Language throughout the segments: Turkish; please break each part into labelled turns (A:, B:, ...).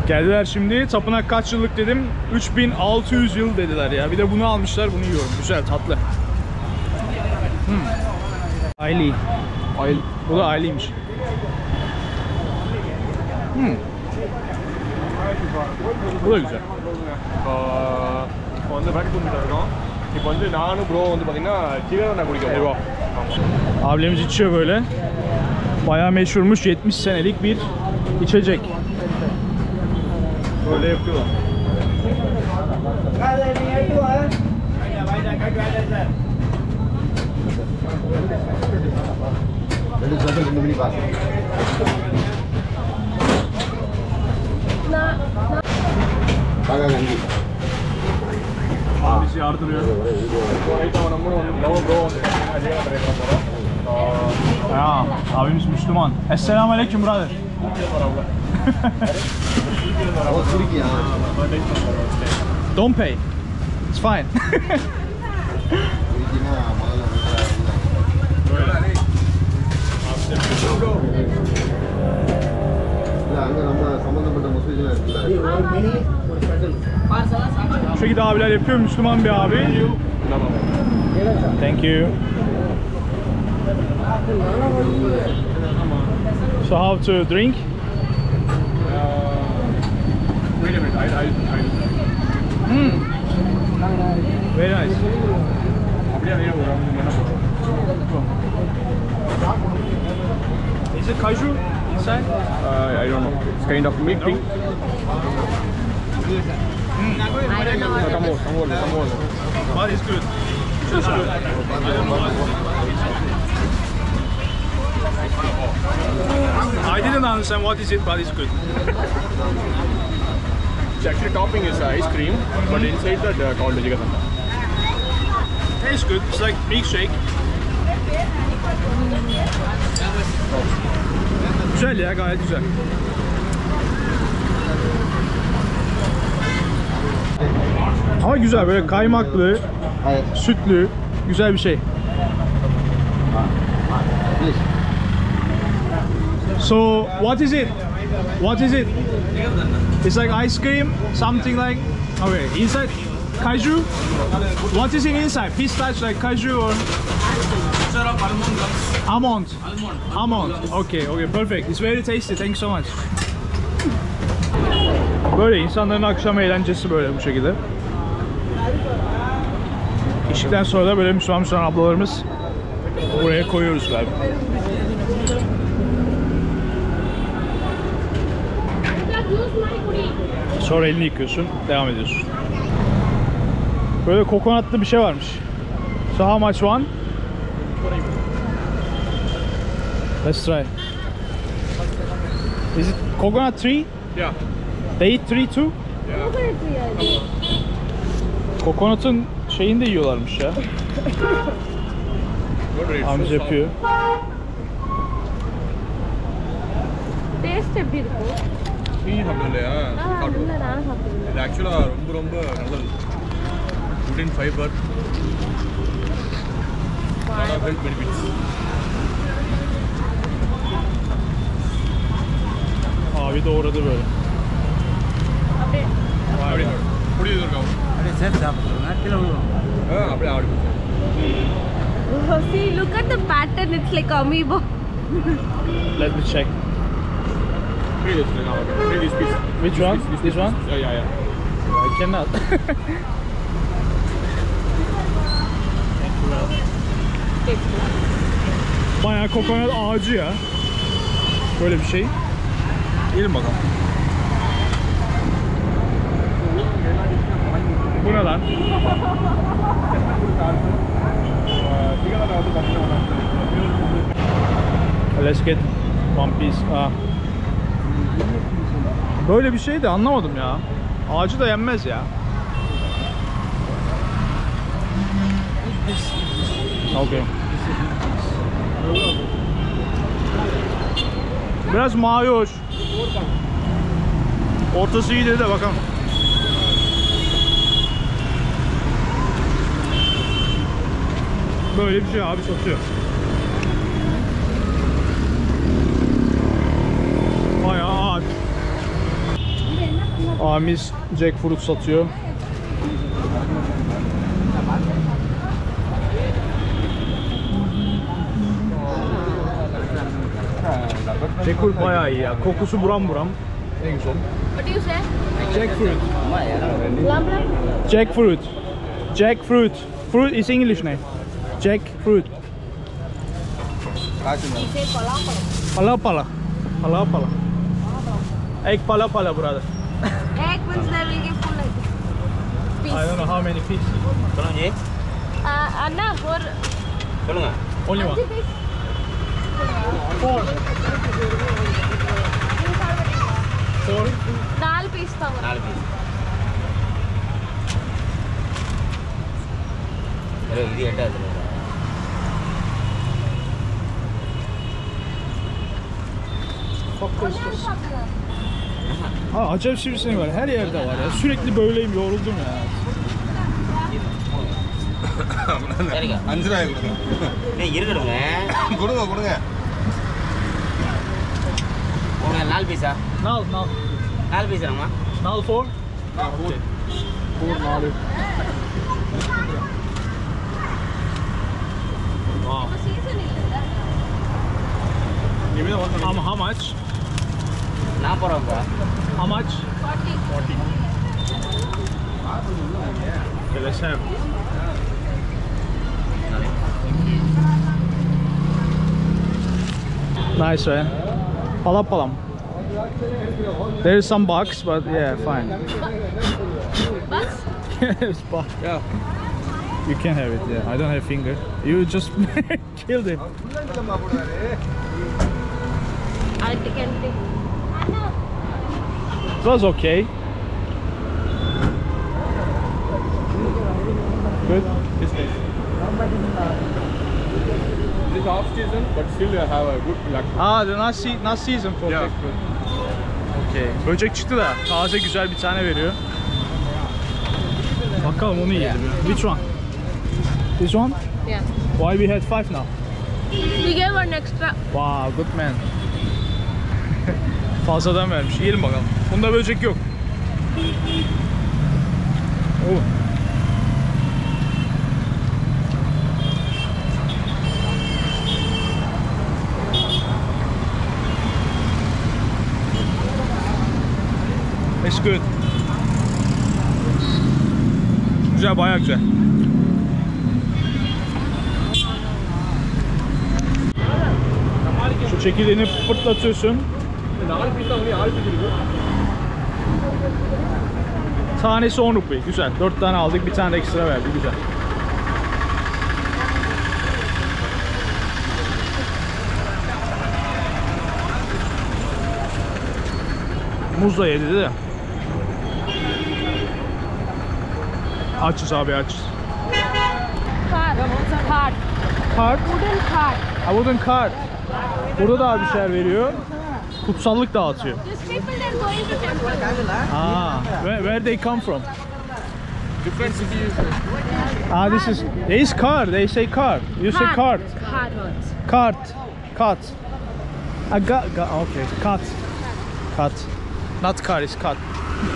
A: Geldiler şimdi. Tapınak kaç yıllık dedim. 3600 yıl dediler ya. Bir de bunu almışlar, bunu yiyorum. Güzel, tatlı. Ayli. Bu da ayliymiş. Bu da güzel. Eyvah. Ablemiz içiyor böyle. Bayağı meşhurmuş, 70 senelik bir içecek. Böyle yapıyorlar. Bizi yardırıyor. Ya, abimiz Müslüman. Esselamu aleyküm brother. Don't pay. It's fine. Bu şekilde abiler yapıyor. Müslüman bir abi. Thank you. So how to drink? Wait a minute. Very nice. Is it kaju inside?
B: I don't know. It's kind of milk thing.
C: I don't know.
B: Come on.
A: But it's good. It's good. I don't know what. I didn't understand what is it, but it's good.
B: It's actually topping is ice cream, but inside that called Jigasanta.
A: It's good. It's like milkshake. Güzel ya, gayet güzel. Ama güzel, böyle kaymaklı, sütlü, güzel bir şey. So, what is it? What is it? It's like ice cream, something like. Okay, inside kaju. What is in inside? Pistachio, like kaju or? Almond. Almond. Okay, perfect. It's very tasty. Thank you so much. Böyle insanların akşam eğlencesi böyle bu şekilde. İşten sonra da böyle Müslüman ablalarımız buraya koyuyoruz galiba. Sonra elini yıkıyorsun, devam ediyorsun. Böyle kokonatlı bir şey varmış. So how much one? Let's try. Is it coconut tree?
B: Yeah.
A: They eat tree too?
B: Yeah.
A: Kokonatın şeyini de yiyorlarmış ya. Amca yapıyor.
C: Taste எப்படி இருக்கும்?
B: நீ சாப்பிடலையா?
C: இல்ல நான் சாப்பிட்டேன்.
B: இது ஆக்சுவலா ரொம்ப நல்லது. Gluten fiber. Lot of health benefits.
A: Abi doğradı böyle.
B: அப்படியே புடிது இருக்கா?
D: அப்படியே சேர்த்து சாப்பிடுறோம் கீழே விழுவோம்
B: அப்படியே ஆடு.
C: See, look at the pattern. It's like amoeba.
A: Let me check.
B: This piece.
A: Which one? This one?
B: Yeah.
A: I cannot. Bayağı kokonat ağacı ya. Böyle bir şey. Yiyelim bakalım. Bu ne lan? Let's get one piece. Böyle bir şey de anlamadım ya. Ağacı da yenmez ya. Okay. Biraz mavi hoş. Ortası iyi dedi de bakalım. Böyle bir şey abi satıyor. Bayağı ağaç. Abimiz jackfruit satıyor. Jackfruit bayağı iyi ya. Kokusu buram buram. En güzel.
C: What do you say?
A: Jackfruit.
C: Lam lam?
A: Jackfruit. Jackfruit. Fruit is English name. Jackfruit.
C: He say palang palang.
A: Palapala. Palapala. Egg palapala, brother.
C: Egg means they will give full like piece.
A: I don't know how many pieces.
C: Anna, or
A: Only one.
C: 5 piece.
A: 4.
C: 4 piece thaga.
A: Ha, acayip sivrisinek var. Her yerde var ya. Sürekli böyleyim, yoruldum ya.
E: $5
B: இருக்குங்க
E: கொடுங்க
B: உங்களுக்கு 4 பீஸா
A: Nal.
B: 4 piece வேணுமா
A: Nal 4? Okay. 4, 4. Wow.
C: Season illa.
A: How much?
B: 40 ரூபா
A: How much?
C: 40.
A: 40. Okay, let's have. Nice, right? Palapalam. There is some bugs, but yeah, fine.
C: Bugs?
A: Yes, bug.
B: Yeah.
A: You can have it. Yeah, I don't have finger. You just killed him.
C: I can take.
A: It was okay. Good.
B: This off season, but still you have a good luck.
A: Ah, the not season for
B: Yeah.
A: jackfruit. Okay. Böcek çıktı da taze güzel bir tane veriyor. Bakalım onu yiyelim. Which one? This one?
C: Yeah.
A: Why we had 5 now?
C: We gave one extra.
A: Wow, good man. Fazladan vermiş. Yiyelim bakalım. Bunda böcek yok. Oh. It's good. Güzel, bayağı güzel. Şu çekirdeğini pırtlatıyorsun. Tanesi 10 rupi. Güzel. 4 tane aldık. Bir tane de ekstra verdi. Güzel. Muz da yedi de. Açız abi, açız.
C: Cart. Cart.
A: Kart.
C: Wooden cart.
A: A wooden cart. Burada da abi şeyler veriyor. Kutsallık dağıtıyor.
C: These people they're going to temple.
A: Ah, where they come from?
B: Different cities.
A: Ah, this is car. They say car. You say cart.
C: Cart.
A: Cart. Okay. Cut. Not car, it's cut.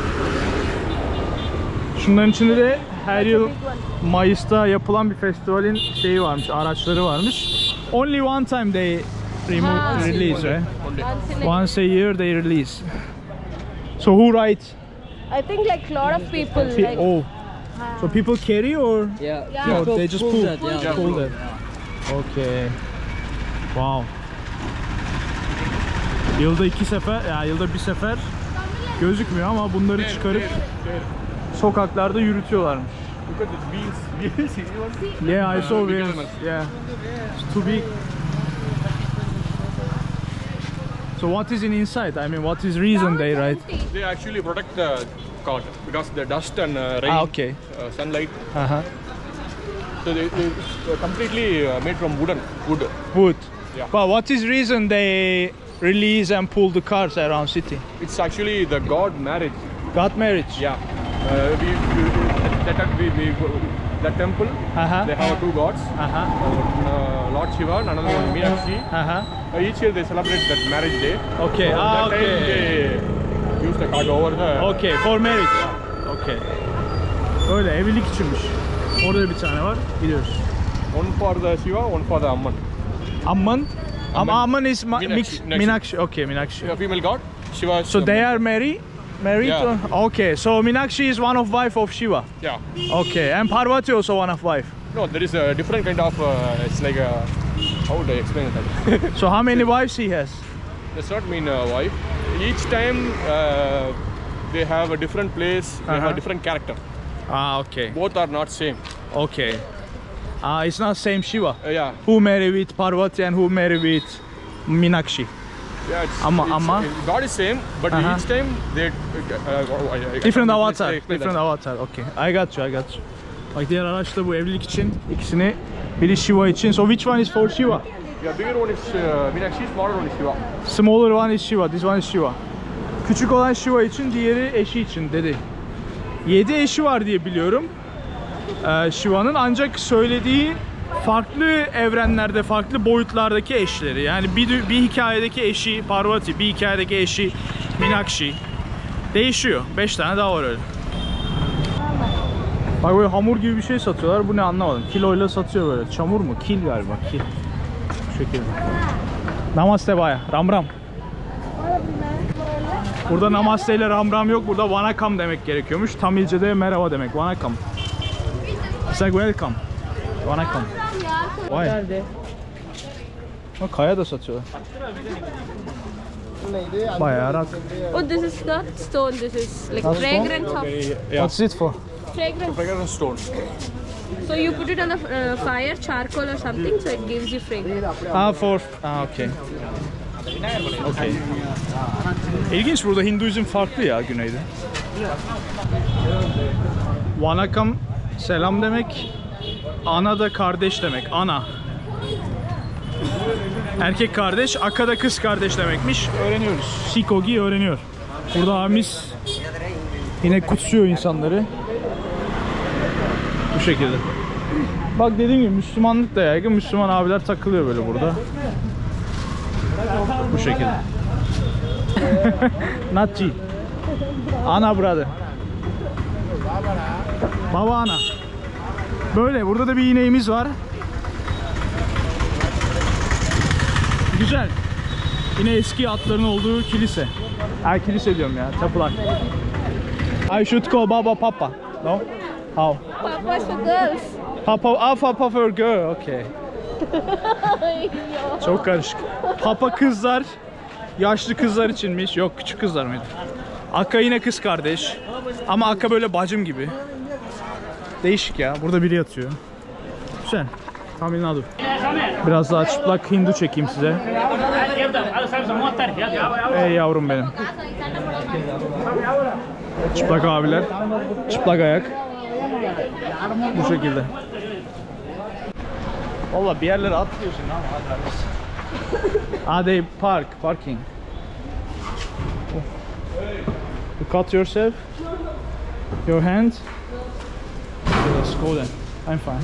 A: Şunların içinde de her yıl Mayıs'ta yapılan bir festivalin şeyi varmış, araçları varmış. Only one time they release, right? Once a year they release. So who rides?
C: I think like lot of people. Like,
A: Oh, so people carry or?
D: Yeah.
A: No, they just pull.
D: that.
A: Pull that. Okay. Wow. Yılda 2 sefer, ya yılda bir sefer gözükmüyor ama bunları çıkarıp sokaklarda yürütüyorlarmış.
B: Look at the wheels.
A: Yeah, I saw wheels. Yeah, it's too big. So what is inside? I mean, what is reason they ride?
B: They actually protect the cart because the dust and rain,
A: Ah, okay.
B: Sunlight.
A: Uh-huh.
B: So they're completely made from wood.
A: Wood.
B: Yeah.
A: But what is reason they release and pull the cars around city?
B: It's actually the god marriage.
A: God marriage.
B: Yeah. That temple,
A: Uh-huh.
B: they have 2 gods.
A: Uh-huh.
B: Lord Shiva and another one Meenakshi.
A: Uh-huh.
B: Each year they celebrate that marriage day.
A: Okay.
B: So
A: Ah,
B: that time
A: okay.
B: use the card over the.
A: Okay, for marriage. Okay. Öyle evlilik içinmiş. Orada bir tane var. Gidiyoruz.
B: One for the Shiva, one for the Amman.
A: Amman? Amman is
B: Meenakshi,
A: mixed.
B: Meenakshi.
A: Meenakshi. Okay, Meenakshi.
B: A female god. Shiva.
A: So they are married?
B: Yeah.
A: Okay, so Meenakshi is one of wife of Shiva.
B: Yeah.
A: Okay, and Parvati also one of wife.
B: No, there is a different kind of. It's like a. How would I explain that?
A: So how many wives he has?
B: Does not mean wife. Each time they have a different place. They have a different character.
A: Ah, okay.
B: Both are not same.
A: Okay. It's not same Shiva.
B: Yeah.
A: Who marry with Parvati and who marry with Meenakshi?
B: Yeah. It's,
A: Amma.
B: God is same, but each time they.
A: Different avatar.
B: Explain
A: Different
B: that.
A: avatar. Okay. I got you. Bak diğer araç da bu evlilik için. İkisini. Biri Shiva için. So which one is for Shiva?
B: Yeah, bigger one is Meenakshi, smaller one is Shiva.
A: Smaller one is Shiva. This one is Shiva. Küçük olan Shiva için, diğeri eşi için dedi. 7 eşi var diye biliyorum. Shiva'nın ancak söylediği farklı evrenlerde, farklı boyutlardaki eşleri. Yani bir hikayedeki eşi Parvati, bir hikayedeki eşi Meenakshi. Değişiyor. 5 tane daha var öyle. Bak böyle hamur gibi bir şey satıyorlar. Bu ne anlamadım. Kiloyla satıyor böyle. Çamur mu? Kil galiba. Kil. Bu şekilde. Namaste baya. Ram ram. Burada namaste ile ram ram yok. Burada vanakam demek gerekiyormuş. Tamilce'de merhaba demek. Vanakam. It's like welcome. Vanakam. Vay. Bak kaya da satıyorlar. Bayağı rak.
C: Oh, this is not stone. This is like fragrance of
A: What's it for?
C: fragrance.
B: Fragrance stone.
C: So you put it on the fire, charcoal or something, so it gives you fragrance.
A: Okay. Okay. İlginç, burada Hinduizm farklı ya güneyde. Vanakam selam demek. Ana da kardeş demek. Ana. Erkek kardeş, Aka da kız kardeş demekmiş. Öğreniyoruz. Sikogi öğreniyor. Burada abimiz yine kutsuyor insanları. Bu şekilde. Bak dediğim gibi Müslümanlık da yaygın. Müslüman abiler takılıyor böyle burada. Bu şekilde. Natçi. Ana brother. Baba ana. Böyle burada da bir ineğimiz var. Güzel. Yine eski atların olduğu kilise. Kilise diyorum ya, tapınak. I should call Baba Papa. No? How?
C: Papa for girls.
A: Papa for girl. Okay. Çok karışık. Papa kızlar, yaşlı kızlar içinmiş. Yok, küçük kızlar mıydı? Aka yine kız kardeş. Ama Aka böyle bacım gibi. Değişik ya. Burada biri yatıyor. Güzel. Tamil Nadu. Biraz daha çıplak Hindu çekeyim size. Ey yavrum benim. Çıplak abiler. Çıplak ayak. Bu şekilde. Valla bir yerlere atlıyorsun ama they parking. You cut yourself, your hand. Okay, let's go then. I'm fine.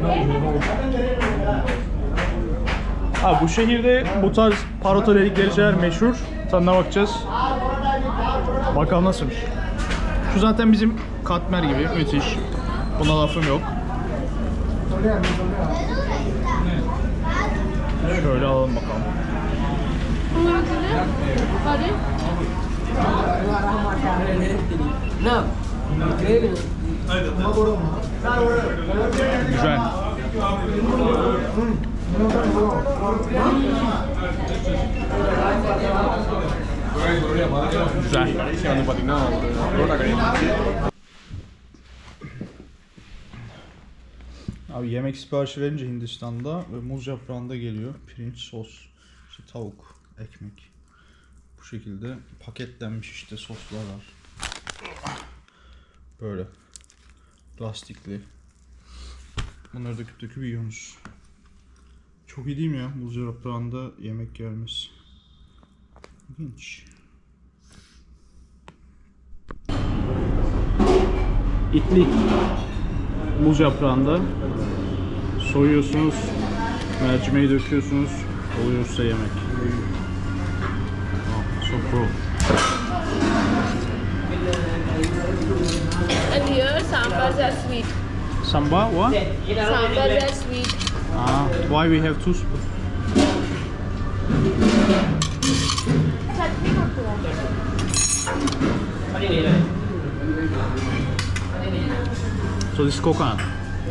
A: Bu şehirde bu tarz paroto dedikleri şeyler meşhur. Tadına bakacağız. Bakalım nasılmış. Şu zaten bizim katmer gibi, müthiş. Buna lafım yok. Şöyle alalım bakalım. Güzel. Güzel. Abi yemek siparişi verince Hindistan'da ve muz yaprağında geliyor. Pirinç, sos, işte tavuk, ekmek. Bu şekilde paketlenmiş işte soslar var. Böyle. Lastikli. Bunları döküp yiyorsunuz. Çok iyi değil mi ya? Muz yaprağında yemek gelmesi. İlginç. İtlik. Muz yaprağında soyuyorsunuz, mercimeği döküyorsunuz, oluyor size yemek. So cool.
C: Sambars are sweet.
A: Samba, what?
C: Sambars are sweet.
A: Ah, why we have 2 spoons?
C: Chutney kottu.
A: So this is coconut.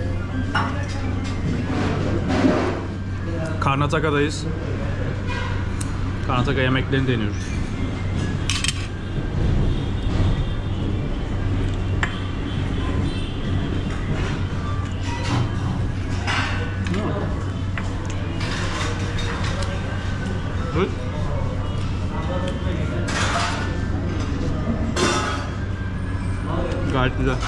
A: Karnataka'dayız. Karnataka yemeklerini deniyoruz. Good. Gayet güzel.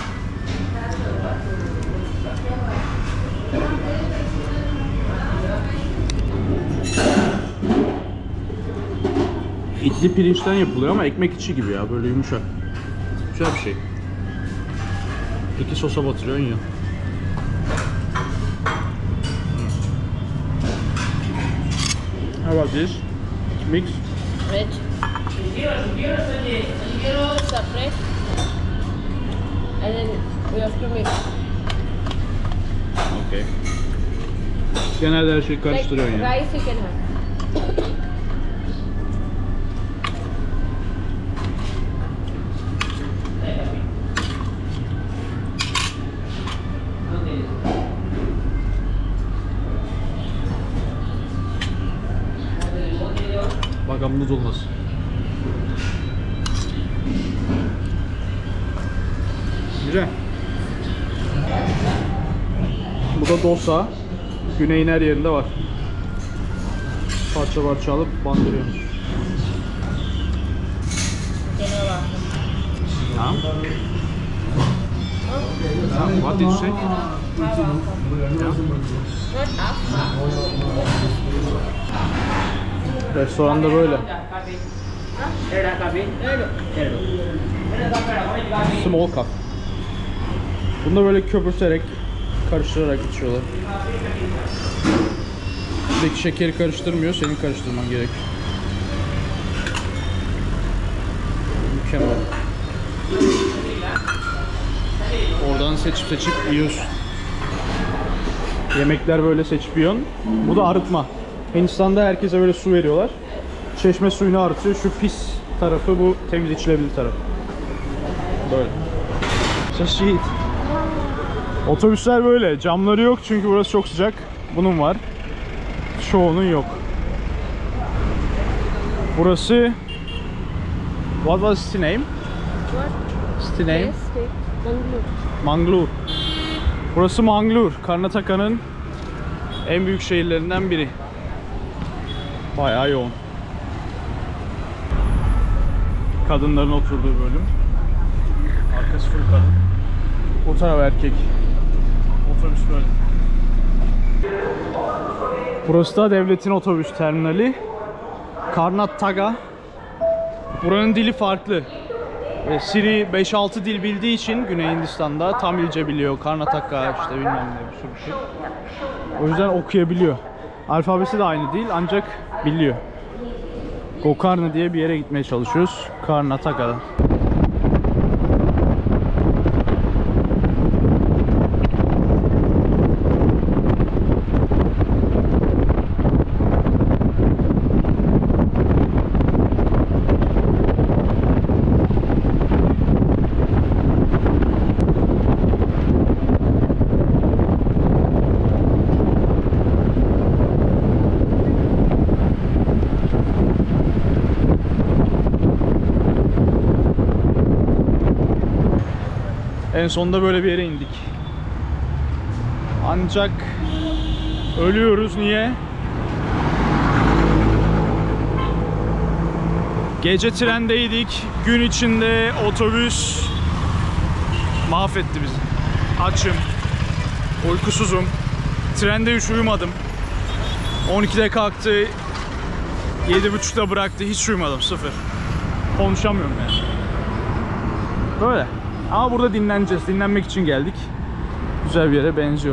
A: İtli pirinçten yapılıyor ama ekmek içi gibi ya, böyle yumuşak. Güzel bir şey. 2 sosa batırıyorsun ya. How about this? Mix?
C: Veg. Separate. And then we have to mix.
A: Okay. Genelde her şeyi karıştırıyorsun
C: Like
A: ya.
C: rice you can have.
A: Bakalım buz olmaz. Güzel. Bu da dosa. Güneyin her yerinde var. Parça parça alıp bandırıyoruz. Tamam. What did you say? Restoranda böyle. Small cup. Bunu da böyle köpürterek, karıştırarak içiyorlar. Buradaki şekeri karıştırmıyor, senin karıştırman gerek. Mükemmel. Oradan seçip yiyorsun. Yemekler böyle seçip yiyorsun. Bu da arıtma. Hindistan'da herkese böyle su veriyorlar. Çeşme suyunu arıtıyor. Şu pis tarafı, bu temiz içilebilir tarafı. Böyle. Şaşit. Otobüsler böyle. Camları yok çünkü burası çok sıcak. Bunun var. Çoğunun yok. Burası... What was the name?
C: What?
A: The name?
C: Yes, Mangalore.
A: Mangalore. Burası Mangalore. Karnataka'nın en büyük şehirlerinden biri. Bayağı yoğun. Kadınların oturduğu bölüm. Arkası full kadın. O taraf erkek. Otobüs böyle. Burası da devletin otobüs terminali. Karnataka. Buranın dili farklı. Siri 5-6 dil bildiği için Güney Hindistan'da Tamilce biliyor, Karnataka işte bilmem ne bir sürü şey. O yüzden okuyabiliyor. Alfabesi de aynı değil ancak biliyor. Gokarna diye bir yere gitmeye çalışıyoruz Karnataka'da. En sonunda böyle bir yere indik. Ancak ölüyoruz. Niye? Gece trendeydik. Gün içinde otobüs mahvetti bizi. Açım. Uykusuzum. Trende hiç uyumadım. 12'de kalktı. 7.30'da bıraktı. Hiç uyumadım. Sıfır. Konuşamıyorum yani. Böyle. Ama burada dinleneceğiz. Dinlenmek için geldik. Güzel bir yere benziyor.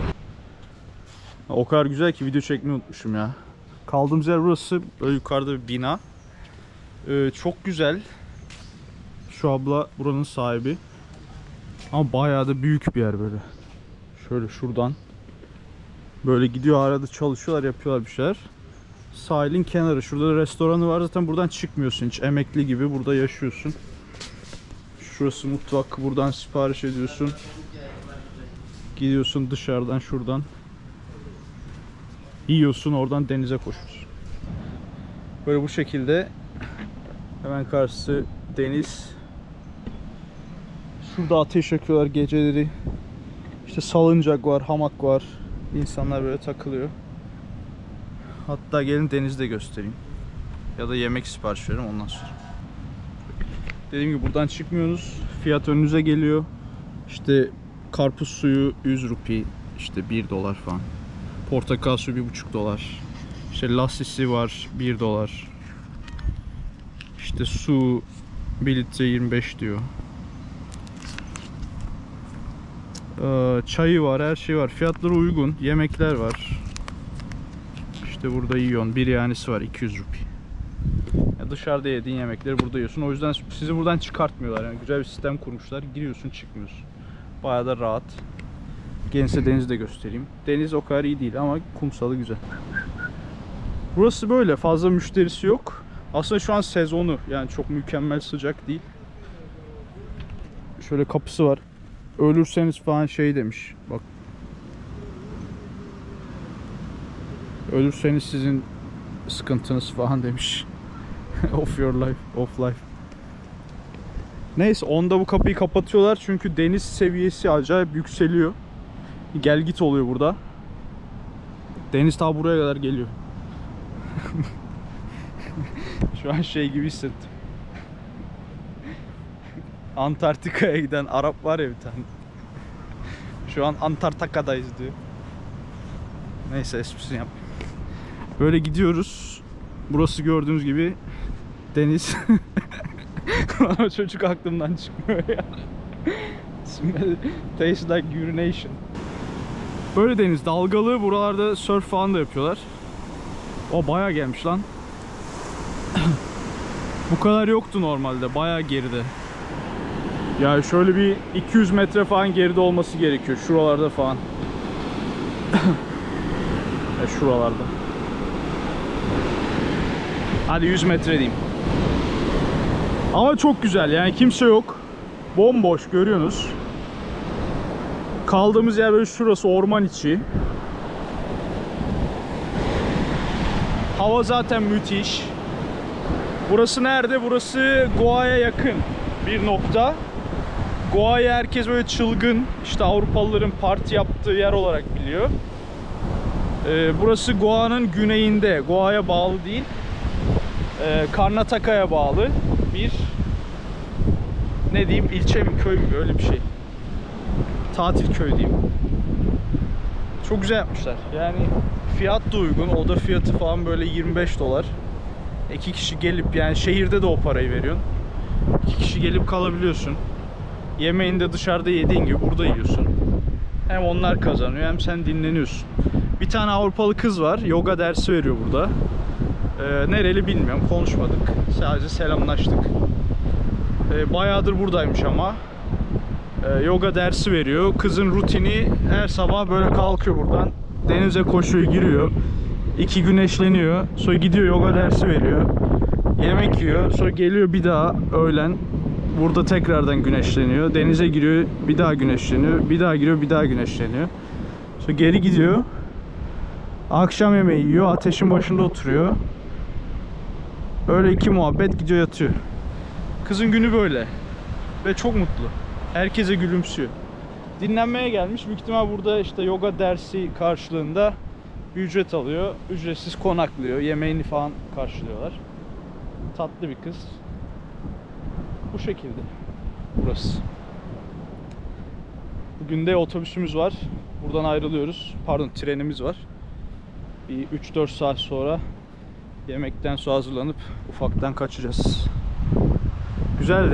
A: O kadar güzel ki video çekmeyi unutmuşum ya. Kaldığımız yer burası. Böyle yukarıda bir bina. Çok güzel. Şu abla buranın sahibi. Ama bayağı da büyük bir yer böyle. Şöyle şuradan böyle gidiyor, arada çalışıyorlar, yapıyorlar bir şeyler. Sahilin kenarı. Şurada da restoranı var. Zaten buradan çıkmıyorsun hiç. Emekli gibi burada yaşıyorsun. Şurası mutfak. Buradan sipariş ediyorsun. Gidiyorsun dışarıdan şuradan. Yiyorsun, oradan denize koşuyorsun. Böyle bu şekilde. Hemen karşısı deniz. Şurada ateş yakıyorlar geceleri. İşte salıncak var, hamak var. İnsanlar böyle takılıyor. Hatta gelin denizde göstereyim. Ya da yemek sipariş verin ondan sonra. Dediğim gibi buradan çıkmıyorsunuz. Fiyat önünüze geliyor. İşte karpuz suyu 100 rupi, işte 1 dolar falan. Portakal suyu 1,5 dolar. İşte lassisi var 1 dolar. İşte su 1 litre 25 diyor. Çayı var, her şey var. Fiyatları uygun. Yemekler var. İşte burada yiyorsun. Biryanisi var 200 rupi. Ya dışarıda yediğin yemekleri burada yiyorsun. O yüzden sizi buradan çıkartmıyorlar. Yani güzel bir sistem kurmuşlar. Giriyorsun, çıkmıyorsun. Bayağı da rahat. Gelin size denizi de göstereyim. Deniz o kadar iyi değil ama kumsalı güzel. Burası böyle. Fazla müşterisi yok. Aslında şu an sezonu. Yani çok mükemmel sıcak değil. Şöyle kapısı var. Ölürseniz falan şey demiş. Bak. Ölürseniz sizin sıkıntınız falan demiş. Of your life, of life. Neyse, onda bu kapıyı kapatıyorlar çünkü deniz seviyesi acayip yükseliyor. Gel git oluyor burada. Deniz ta buraya kadar geliyor. Şu an şey gibi hissettim. Antarktika'ya giden Arap var ya bir tane. Şu an Antarktika'dayız diyor. Neyse, esprisini yapmayayım. Böyle gidiyoruz. Burası gördüğünüz gibi deniz. Çocuk aklımdan çıkmıyor ya. Tastes like urination. Böyle deniz dalgalı. Buralarda surf falan da yapıyorlar. O bayağı gelmiş lan. Bu kadar yoktu normalde. Bayağı geride. Yani şöyle bir 200 metre falan geride olması gerekiyor. Şuralarda falan. Şuralarda. Hadi 100 metre diyeyim. Ama çok güzel, yani kimse yok. Bomboş, görüyorsunuz. Kaldığımız yer böyle, şurası orman içi. Hava zaten müthiş. Burası nerede? Burası Goa'ya yakın bir nokta. Goa'yı herkes böyle çılgın, işte Avrupalıların parti yaptığı yer olarak biliyor. Burası Goa'nın güneyinde. Goa'ya bağlı değil. Karnataka'ya bağlı bir, ne diyeyim, ilçe mi, köy mü, öyle bir şey. Tatil köyü diyeyim. Çok güzel yapmışlar. Yani fiyat da uygun. Oda fiyatı falan böyle 25 dolar. 2 kişi gelip, yani şehirde de o parayı veriyorsun. 2 kişi gelip kalabiliyorsun. Yemeğini de dışarıda yediğin gibi burada yiyorsun. Hem onlar kazanıyor hem sen dinleniyorsun. Bir tane Avrupalı kız var. Yoga dersi veriyor burada. Nereli bilmiyorum. Konuşmadık. Sadece selamlaştık. Bayağıdır buradaymış ama. Yoga dersi veriyor. Kızın rutini, her sabah böyle kalkıyor buradan. Denize koşuyor, giriyor. 2 güneşleniyor. Sonra gidiyor yoga dersi veriyor. Yemek yiyor. Sonra geliyor bir daha öğlen. Burada tekrardan güneşleniyor. Denize giriyor. Bir daha güneşleniyor. Bir daha giriyor. Bir daha güneşleniyor. Sonra geri gidiyor. Akşam yemeği yiyor. Ateşin başında oturuyor. Öyle 2 muhabbet, gidiyor yatıyor. Kızın günü böyle. Ve çok mutlu. Herkese gülümsüyor. Dinlenmeye gelmiş. Büyük ihtimal burada işte yoga dersi karşılığında bir ücret alıyor. Ücretsiz konaklıyor. Yemeğini falan karşılıyorlar. Tatlı bir kız. Bu şekilde burası. Bugün de otobüsümüz var. Buradan ayrılıyoruz. Pardon, trenimiz var. Bir 3-4 saat sonra yemekten sonra hazırlanıp ufaktan kaçacağız. Güzeldi.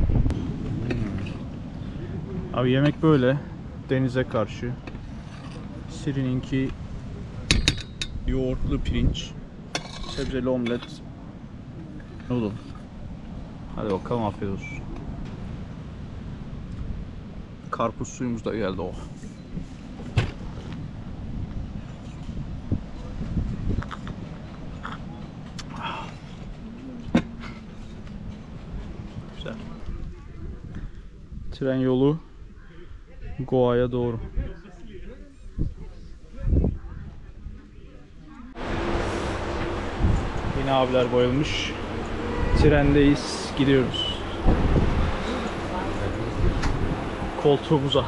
A: Abi yemek böyle. Denize karşı. Siri'ninki yoğurtlu pirinç, sebzeli omlet, noodle. Hadi bakalım, afiyet olsun. Karpuz suyumuz da geldi o. Güzel. Tren yolu Goa'ya doğru. Yine abiler bayılmış. Trendeyiz, gidiyoruz. Koltuğumuza.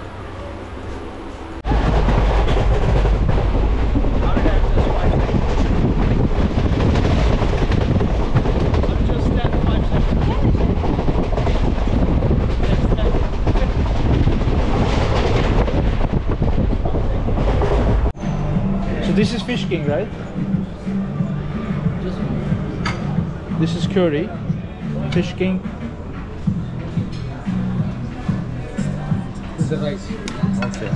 A: So this is Fish King, right? This is curry. Fish King.
D: This is rice.
A: Okay.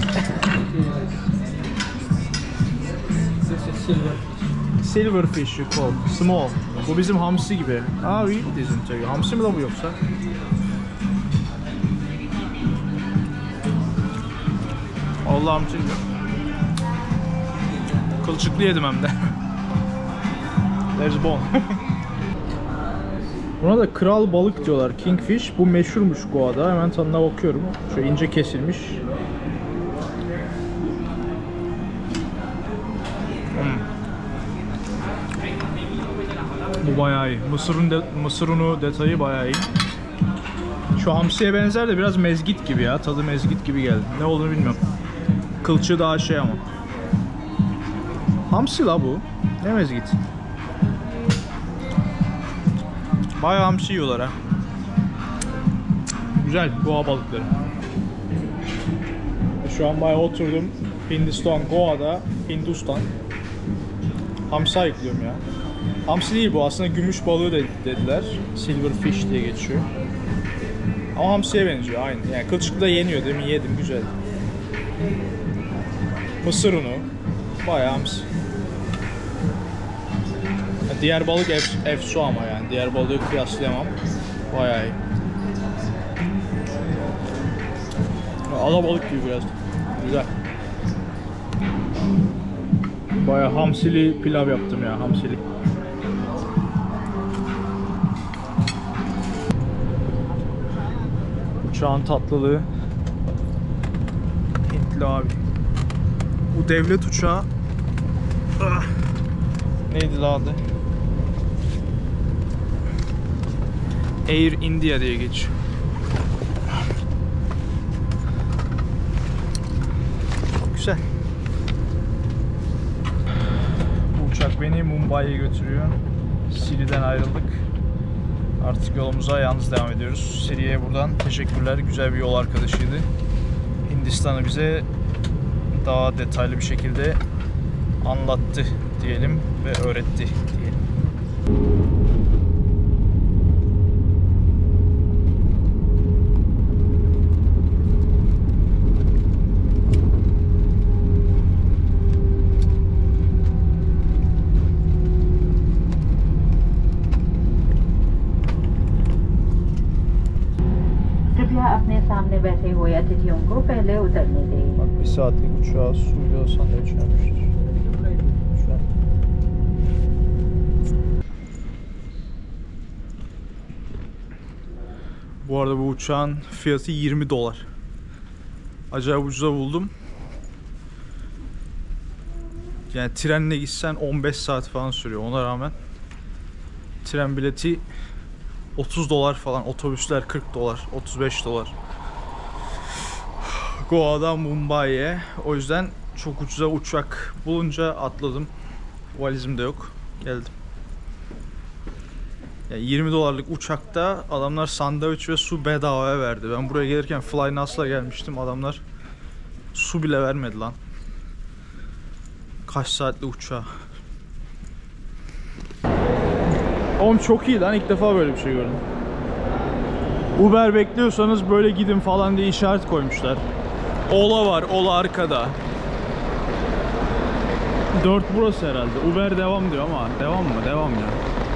D: This is silver fish.
A: Silverfish you call. Small. Bu bizim hamsi gibi. Aa, we eat this in Turkey. Hamsi mi la bu yoksa? Allah'ım çünkü. Kılçıklı yedim hem de. There's bone. Buna da kral balık diyorlar. Kingfish. Bu meşhurmuş Goa'da. Hemen tadına bakıyorum. Şöyle ince kesilmiş. Bu bayağı iyi. Mısır unu detayı bayağı iyi. Şu hamsiye benzer de biraz mezgit gibi ya. Tadı mezgit gibi geldi. Ne olduğunu bilmiyorum. Kılçığı daha şey ama. Hamsi la bu. Ne mezgit? Bayağı hamsi yiyorlar ha. Güzel Goa balıkları. Şu an bayağı oturdum. Hindistan, Goa'da, Hindistan. Hamsi ayıklıyorum ya. Hamsi değil bu, aslında gümüş balığı dediler. Silverfish diye geçiyor. Ama hamsiye benziyor aynı. Yani kılçıklı da yeniyor, demin yedim, güzel. Mısır unu. Bayağı hamsi. Diğer balık efsu ama yani. Diğer balığı kıyaslayamam. Bayağı iyi. Alabalık gibi biraz. Güzel. Bayağı hamsili pilav yaptım ya, hamsili. Uçağın tatlılığı. Hintli abi. Bu devlet uçağı. Neydi la adı? Air India diye geçiyor. Çok güzel. Bu uçak beni Mumbai'ye götürüyor. Siri'den ayrıldık. Artık yolumuza yalnız devam ediyoruz. Siri'ye buradan teşekkürler. Güzel bir yol arkadaşıydı. Hindistan'ı bize daha detaylı bir şekilde anlattı diyelim ve öğretti diyelim.
F: अपने सामने बैठे हुए अतिथियों को पहले उतरने दें।
A: Bak, bir saatlik uçağa suyla sandviç vermiştir. Güzel. Bu arada bu uçağın fiyatı $20. Acayip ucuza buldum. Yani trenle gitsen 15 saat falan sürüyor. Ona rağmen tren bileti $30 falan, otobüsler $40, $35. Goa'dan Mumbai'ye. O yüzden çok ucuza uçak bulunca atladım. Valizim de yok. Geldim. Yani $20'lık uçakta adamlar sandviç ve su bedavaya verdi. Ben buraya gelirken Flynas'la gelmiştim. Adamlar su bile vermedi lan. Kaç saatli uçağa. Oğlum çok iyi lan, ilk defa böyle bir şey gördüm. Uber bekliyorsanız böyle gidin falan diye işaret koymuşlar. Ola var, Ola arkada. 4 burası herhalde. Uber devam diyor ama devam mı? Devam ya.